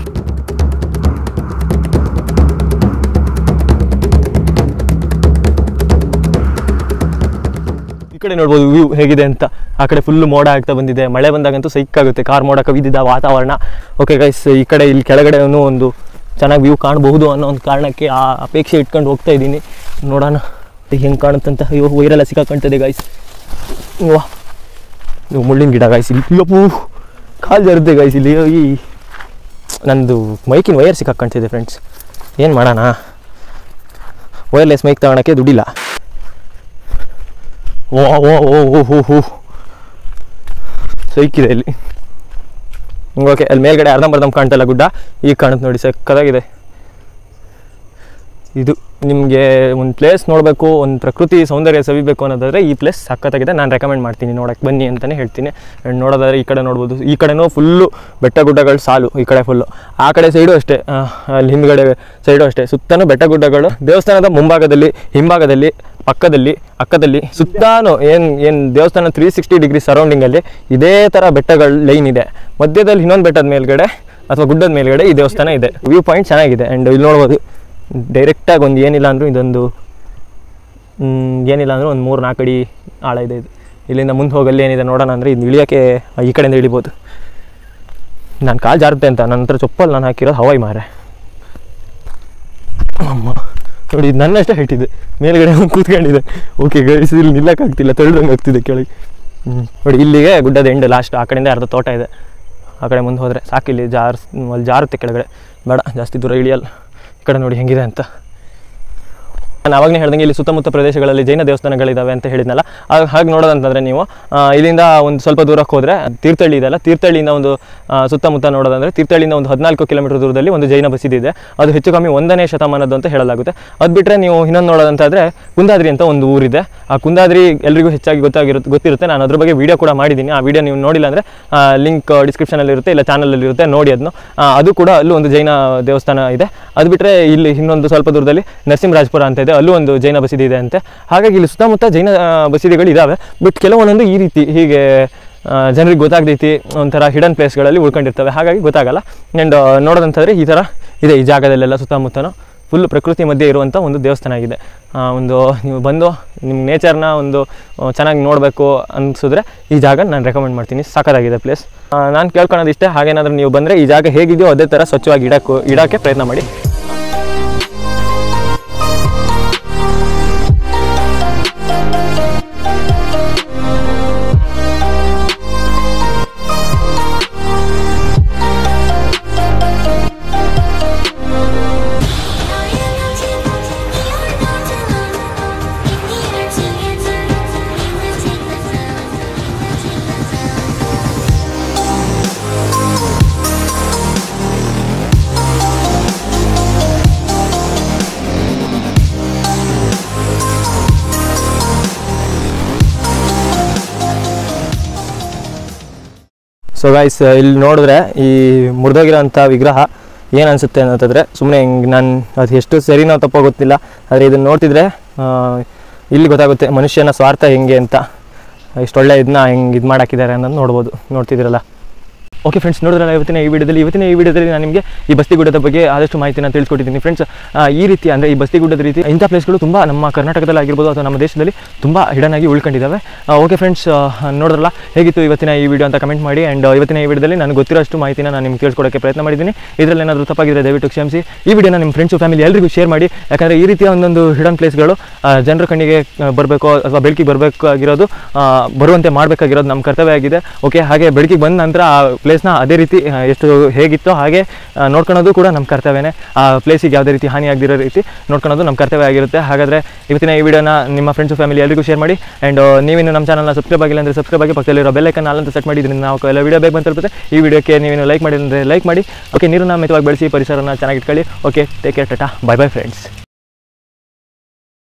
ಈ ಕಡೆ ನೋಡ್ಬೋದು ವ್ಯೂ ಹೇಗಿದೆ ಅಂತ. ಆ ಕಡೆ ಫುಲ್ಲು ಮೋಡ ಆಗ್ತಾ ಬಂದಿದೆ, ಮಳೆ ಬಂದಾಗಂತೂ ಸೈಕಾಗುತ್ತೆ, ಕಾರ್ ಮೋಡ ಕವಿದಿದ್ದ ವಾತಾವರಣ. ಓಕೆ ಗೈಸ್, ಈ ಕಡೆ ಇಲ್ಲಿ ಕೆಳಗಡೆ ಒಂದು ಚೆನ್ನಾಗಿ ವ್ಯೂ ಕಾಣಬಹುದು ಅನ್ನೋ ಒಂದು ಕಾರಣಕ್ಕೆ ಆ ಅಪೇಕ್ಷೆ ಇಟ್ಕೊಂಡು ಹೋಗ್ತಾ ಇದ್ದೀನಿ. ನೋಡೋಣ ಹೆಂಗೆ ಕಾಣುತ್ತಂತ. ಅಯ್ಯೋ, ವೈರೆಲ್ಲ ಸಿಕ್ಕಾಕೊಳ್ತದೆ ಗೈಸ್. ವಾ, ನೀವು ಮುಳ್ಳಿನ ಗಿಡ ಗೈಸ್, ಇಲ್ಲಿ ಕಾಲು ಜರುತ್ತೆ ಗೈಸ್. ಇಲ್ಲಿ ಈ ನಂದು ಮೈಕಿನ ವೈರ್ ಸಿಕ್ಕಾಕೊಳ್ತಿದೆ ಫ್ರೆಂಡ್ಸ್, ಏನು ಮಾಡೋಣ, ವೈರ್ಲೆಸ್ ಮೈಕ್ ತಗೊಳಕ್ಕೆ ದುಡ್ಡಿಲ್ಲ. ಓ ಓ ಓ ಓ ಹೋ ಹೋ ಸೈಕಿದೆ ಇಲ್ಲಿ. ಓಕೆ, ಅಲ್ಲಿ ಮೇಲ್ಗಡೆ ಅರ್ಧಂಬರ್ಧಂ ಕಾಣ್ತಲ್ಲ ಗುಡ್ಡ, ಈಗ ಕಾಣುತ್ತೆ ನೋಡಿ, ಸಕ್ಕತ್ತಾಗಿದೆ. ಇದು ನಿಮಗೆ ಒಂದು ಪ್ಲೇಸ್ ನೋಡಬೇಕು, ಒಂದು ಪ್ರಕೃತಿ ಸೌಂದರ್ಯ ಸವಿಬೇಕು ಅನ್ನೋದಾದರೆ ಈ ಪ್ಲೇಸ್ ಸಕ್ಕತ್ತಾಗಿದೆ, ನಾನು ರೆಕಮೆಂಡ್ ಮಾಡ್ತೀನಿ, ನೋಡೋಕ್ಕೆ ಬನ್ನಿ ಅಂತಲೇ ಹೇಳ್ತೀನಿ. ಆ್ಯಂಡ್ ನೋಡೋದಾದರೆ ಈ ಕಡೆ ನೋಡ್ಬೋದು, ಈ ಕಡೆನೂ ಫುಲ್ಲು ಬೆಟ್ಟ ಗುಡ್ಡಗಳು ಸಾಲು, ಈ ಕಡೆ ಫುಲ್ಲು, ಆ ಕಡೆ ಸೈಡು ಅಷ್ಟೇ, ಅಲ್ಲಿ ಹಿಂದ್ಗಡೆ ಸೈಡು ಅಷ್ಟೇ, ಸುತ್ತಲೂ ಬೆಟ್ಟ ಗುಡ್ಡಗಳು. ದೇವಸ್ಥಾನದ ಮುಂಭಾಗದಲ್ಲಿ, ಹಿಂಭಾಗದಲ್ಲಿ, ಪಕ್ಕದಲ್ಲಿ, ಅಕ್ಕದಲ್ಲಿ ಸುತ್ತಾನು ಏನು ದೇವಸ್ಥಾನ 360 ಡಿಗ್ರಿ ಸರೌಂಡಿಂಗಲ್ಲಿ ಇದೇ ಥರ ಬೆಟ್ಟಗಳು ಲೈನ್ ಇದೆ. ಮಧ್ಯದಲ್ಲಿ ಇನ್ನೊಂದು ಬೆಟ್ಟದ ಮೇಲ್ಗಡೆ ಅಥವಾ ಗುಡ್ಡದ ಮೇಲ್ಗಡೆ ಈ ದೇವಸ್ಥಾನ ಇದೆ. ವ್ಯೂ ಪಾಯಿಂಟ್ ಚೆನ್ನಾಗಿದೆ. ಆ್ಯಂಡ್ ಇಲ್ಲಿ ನೋಡ್ಬೋದು ಡೈರೆಕ್ಟಾಗಿ ಒಂದು ಏನಿಲ್ಲ ಅಂದರೂ ಇದೊಂದು ಏನಿಲ್ಲ ಅಂದರೂ ಒಂದು 3-4 ಅಡಿ ಆಳ ಇದೆ. ಇದು ಇಲ್ಲಿಂದ ಮುಂದೆ ಹೋಗಲ್ಲಿ ಏನಿದೆ ನೋಡೋಣ ಅಂದರೆ ಇದು ಇಳಿಯೋಕ್ಕೆ ಈ ಕಡೆಯಿಂದ ಇಳಿಬೋದು. ನಾನು ಕಾಲು ಜಾರುತ್ತೆ ಅಂತ ನನ್ನ ಹತ್ರ ಚಪ್ಪಲ್ ನಾನು ಹಾಕಿರೋದು ಹವಾಯಿ ಮಾರೆ. ಅಮ್ಮ ನೋಡಿ, ಇದು ನನ್ನಷ್ಟೇ ಹೈಟಿದೆ, ಮೇಲ್ಗಡೆ ಕೂತ್ಕೊಂಡಿದೆ. ಓಕೆ ಗೈಸ್, ಇಲ್ಲಿ ನಿಲ್ಲಕ್ಕಾಗ್ತಿಲ್ಲ, ತಳ್ದಂಗೆ ಆಗ್ತಿದೆ ಕೆಳಗೆ. ನೋಡಿ ಇಲ್ಲಿಗೆ ಗುಡ್ಡದ ಎಂಡ್ ಲಾಸ್ಟ್, ಆ ಕಡೆಯಿಂದ ಅರ್ಧ ತೋಟ ಇದೆ. ಆ ಕಡೆ ಮುಂದೆ ಹೋದರೆ ಸಾಕು, ಇಲ್ಲಿ ಅಲ್ಲಿ ಜಾರುತ್ತೆ ಕೆಳಗಡೆ, ಬೇಡ ಜಾಸ್ತಿ ದೂರ ಇಳಿಯಲ್ಲ. ಈ ಕಡೆ ನೋಡಿ ಹೆಂಗಿದೆ ಅಂತ. ನಾನು ಆವಾಗಲೇ ಹೇಳ್ದಂಗೆ ಇಲ್ಲಿ ಸುತ್ತಮುತ್ತ ಪ್ರದೇಶಗಳಲ್ಲಿ ಜೈನ ದೇವಸ್ಥಾನಗಳಿದ್ದಾವೆ ಅಂತ ಹೇಳಿದ್ನಲ್ಲ. ಹಾಗೆ ನೋಡೋದಂತಂದರೆ ನೀವು ಇಲ್ಲಿಂದ ಒಂದು ಸ್ವಲ್ಪ ದೂರಕ್ಕೆ ಹೋದರೆ ತೀರ್ಥಹಳ್ಳಿ ಇದೆಯಲ್ಲ, ತೀರ್ಥಹಳ್ಳಿಯಿಂದ ಒಂದು ಸುತ್ತಮುತ್ತ ನೋಡೋದಂದರೆ ತೀರ್ಥಹಳ್ಳಿಯಿಂದ ಒಂದು 14 ಕಿಲೋಮೀಟರ್ ದೂರದಲ್ಲಿ ಒಂದು ಜೈನ ಬಸದಿ ಇದೆ. ಅದು ಹೆಚ್ಚು ಕಮ್ಮಿ 1ನೇ ಶತಮಾನದ್ದು ಅಂತ ಹೇಳಲಾಗುತ್ತೆ. ಅದು ಬಿಟ್ಟರೆ ನೀವು ಇನ್ನೊಂದು ನೋಡೋದಂತಾದರೆ ಕುಂದಾದ್ರಿ ಅಂತ ಒಂದು ಊರಿದೆ. ಆ ಕುಂದಾದ್ರಿ ಎಲ್ರಿಗೂ ಹೆಚ್ಚಾಗಿ ಗೊತ್ತಿರುತ್ತೆ. ನಾನು ಅದ್ರ ಬಗ್ಗೆ ವೀಡಿಯೋ ಕೂಡ ಮಾಡಿದ್ದೀನಿ. ಆ ವಿಡಿಯೋ ನೀವು ನೋಡಿಲ್ಲ ಅಂದರೆ ಲಿಂಕ್ ಡಿಸ್ಕ್ರಿಪ್ಷನಲ್ಲಿ ಇರುತ್ತೆ, ಇಲ್ಲ ಚಾನಲಲ್ಲಿ ಇರುತ್ತೆ, ನೋಡಿ ಅದನ್ನು. ಅದು ಕೂಡ ಅಲ್ಲೂ ಒಂದು ಜೈನ ದೇವಸ್ಥಾನ ಇದೆ. ಅದು ಬಿಟ್ಟರೆ ಇಲ್ಲಿ ಇನ್ನೊಂದು ಸ್ವಲ್ಪ ದೂರದಲ್ಲಿ ನರಸಿಂಹರಾಜಪುರ ಅಂತ ಇದೆ, ಅಲ್ಲೂ ಒಂದು ಜೈನ ಬಸದಿ ಇದೆ ಅಂತೆ. ಹಾಗಾಗಿ ಇಲ್ಲಿ ಸುತ್ತಮುತ್ತ ಜೈನ ಬಸದಿಗಳು ಇದ್ದಾವೆ. ಬಟ್ ಕೆಲವೊಂದೊಂದು ಈ ರೀತಿ ಹೀಗೆ ಜನರಿಗೆ ಗೊತ್ತಾಗದೈತಿ, ಒಂಥರ ಹಿಡನ್ ಪ್ಲೇಸ್ಗಳಲ್ಲಿ ಉಳ್ಕೊಂಡಿರ್ತವೆ, ಹಾಗಾಗಿ ಗೊತ್ತಾಗಲ್ಲ. ಆ್ಯಂಡ್ ನೋಡೋದಂತಂದರೆ ಈ ಥರ ಇದೆ. ಈ ಜಾಗದಲ್ಲೆಲ್ಲ ಸುತ್ತಮುತ್ತನೂ ಫುಲ್ ಪ್ರಕೃತಿ ಮಧ್ಯೆ ಇರುವಂಥ ಒಂದು ದೇವಸ್ಥಾನ ಆಗಿದೆ. ಒಂದು ನೀವು ಬಂದು ನಿಮ್ಮ ನೇಚರ್ನ ಒಂದು ಚೆನ್ನಾಗಿ ನೋಡಬೇಕು ಅನಿಸಿದ್ರೆ ಈ ಜಾಗ ನಾನು ರೆಕಮೆಂಡ್ ಮಾಡ್ತೀನಿ, ಸಾಕಾಗಿದೆ ಪ್ಲೇಸ್. ನಾನು ಕೇಳ್ಕೊಳೋದು ಇಷ್ಟೇ, ಹಾಗೇನಾದರೂ ನೀವು ಬಂದರೆ ಈ ಜಾಗ ಹೇಗಿದೆಯೋ ಅದೇ ಥರ ಸ್ವಚ್ಛವಾಗಿ ಇಡೋಕ್ಕೆ ಪ್ರಯತ್ನ ಮಾಡಿ. ಸೊ ಗೈಸ್, ಇಲ್ಲಿ ನೋಡಿದ್ರೆ ಈ ಮುರಿದೋಗಿರೋಂಥ ವಿಗ್ರಹ ಏನು ಅನಿಸುತ್ತೆ ಅಂತಂದರೆ, ಸುಮ್ಮನೆ ಹಿಂಗೆ ನಾನು ಅದು ಎಷ್ಟು ಸರಿನೋ ತಪ್ಪೋ ಗೊತ್ತಿಲ್ಲ, ಆದರೆ ಇದನ್ನು ನೋಡ್ತಿದ್ರೆ ಇಲ್ಲಿ ಗೊತ್ತಾಗುತ್ತೆ ಮನುಷ್ಯನ ಸ್ವಾರ್ಥ ಹೆಂಗೆ ಅಂತ. ಇಷ್ಟೊಳ್ಳೆ ಇದನ್ನ ಹೆಂಗೆ ಇದು ಮಾಡಾಕಿದ್ದಾರೆ ಅನ್ನೋದು ನೋಡ್ತಿದ್ದೀರಲ್ಲ. ಓಕೆ ಫ್ರೆಂಡ್ಸ್, ನೋಡಿದ್ರಲ್ಲ ಇವತ್ತಿನ ಈ ವಿಡಿಯೋದಲ್ಲಿ ನಾನು ನಿಮಗೆ ಈ ಬಸ್ತಿಗುಡ್ಡದ ಬಗ್ಗೆ ಆದಷ್ಟು ಮಾಹಿತಿನ ತಿಳಿಸ್ಕೊಟ್ಟಿದ್ದೀನಿ ಫ್ರೆಂಡ್ಸ್. ಈ ರೀತಿ ಅಂದರೆ ಈ ಬಸ್ತಿಗುಡ್ಡದ ರೀತಿ ಇಂಥ ಪ್ಲೇಸ್ಗಳು ತುಂಬ ನಮ್ಮ ಕರ್ನಾಟಕದಲ್ಲಿ ಆಗಿರ್ಬೋದು ಅಥವಾ ನಮ್ಮ ದೇಶದಲ್ಲಿ ತುಂಬ ಹಿಡನ್ ಆಗಿ ಉಳ್ಕೊಂಡಿದ್ದಾವೆ. ಓಕೆ ಫ್ರೆಂಡ್ಸ್, ನೋಡಿದ್ರಲ್ಲ ಹೇಗಿತ್ತು ಇವತ್ತಿನ ಈ ವಿಡಿಯೋ ಅಂತ ಕಮೆಂಟ್ ಮಾಡಿ. ಆ್ಯಂಡ್ ಇವತ್ತಿನ ಈ ವಿಡಿಯೋದಲ್ಲಿ ನಾನು ಗೊತ್ತಿರೋಷ್ಟು ಮಾಹಿತಿನ ನಾನು ನಿಮ್ಗೆ ತಿಳಿಸ್ಕೊಡೋಕ್ಕೆ ಪ್ರಯತ್ನ ಮಾಡಿದ್ದೀನಿ. ಇದರಲ್ಲಿ ಏನಾದರೂ ತಪ್ಪಾಗಿದ್ರೆ ದಯವಿಟ್ಟು ಕ್ಷಮಿಸಿ. ಈ ವಿಡಿಯೋನ ನಿಮ್ಮ ಫ್ರೆಂಡ್ಸು ಫ್ಯಾಮಿಲಿ ಎಲ್ಲರಿಗೂ ಶೇರ್ ಮಾಡಿ. ಯಾಕಂದರೆ ಈ ರೀತಿಯ ಒಂದೊಂದು ಹಿಡನ್ ಪ್ಲೇಸ್ಗಳು ಜನರ ಕಣ್ಣಿಗೆ ಬರಬೇಕು ಅಥವಾ ಬೆಳಕಿಗೆ ಬರಬೇಕಾಗಿರೋದು, ಬರುವಂತೆ ಮಾಡಬೇಕಾಗಿರೋದು ನಮ್ಮ ಕರ್ತವ್ಯ ಆಗಿದೆ. ಓಕೆ, ಹಾಗೆ ಬೆಳಕಿಗೆ ಬಂದ ನಂತರ ಆ ಪ್ಲೇಸ್ನ ಅದೇ ರೀತಿ ಎಷ್ಟು ಹೇಗಿತ್ತೋ ಹಾಗೆ ನೋಡ್ಕೊಳ್ಳೋದು ಕೂಡ ನಮ್ಮ ಕರ್ತವ್ಯನೇ. ಆ ಪ್ಲೇಸಿಗೆ ಯಾವುದೇ ರೀತಿ ಹಾನಿ ಆಗದಿರೋ ರೀತಿ ನೋಡ್ಕೊಳ್ಳೋದು ನಮ್ಮ ಕರ್ತವ್ಯ ಆಗಿರುತ್ತೆ. ಹಾಗಾದರೆ ಇವತ್ತಿನ ಈ ವಿಡಿಯೋನ ನಿಮ್ಮ ಫ್ರೆಂಡ್ಸು ಫ್ಯಾಮಿಲಿ ಎಲ್ಲರಿಗೂ ಶೇರ್ ಮಾಡಿ. ಆ್ಯಂಡ್ ನೀವೇನು ನಮ್ಮ ಚಾನಲ್ನ ಸಬ್ಸ್ಕ್ರೈಬ್ ಆಗಿಲ್ಲ ಅಂದರೆ ಸಬ್ಸ್ಕ್ರೈಬ್ ಆಗಿ ಪಕ್ಕದಲ್ಲಿರೋ ಬೆಲ್ ಐಕನ್ ಅಲ್ಲಂತ ಸೆಟ್ ಮಾಡಿದ್ರಿಂದ ನಾವು ಎಲ್ಲ ವಿಡಿಯೋ ಬೇಗ ಬಂದು ತಲುಪುತ್ತೆ. ಈ ವಿಡಿಯೋಕ್ಕೆ ನೀವೇನು ಲೈಕ್ ಮಾಡಿ ಅಂದರೆ ಲೈಕ್ ಮಾಡಿ. ಓಕೆ, ನೀರನ್ನು ಮಿತವಾಗಿ ಬೆಳೆಸಿ, ಪರಿಸರನ ಚೆನ್ನಾಗಿ ಇಟ್ಕೊಳ್ಳಿ. Okay, take care, tata, bye bye friends.